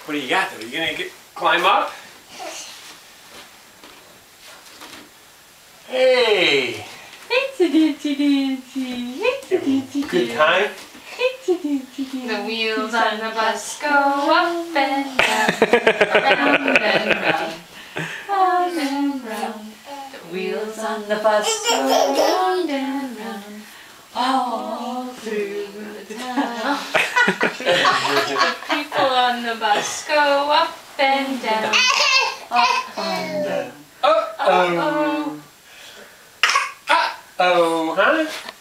What do you got though? You gonna climb up? Hey! Good time? The wheels on the bus go up and down, round and round, round and round. The wheels on the bus go round and round, all through the town. The people on the bus go up and down, up and down. Uh-oh. Uh-oh, huh?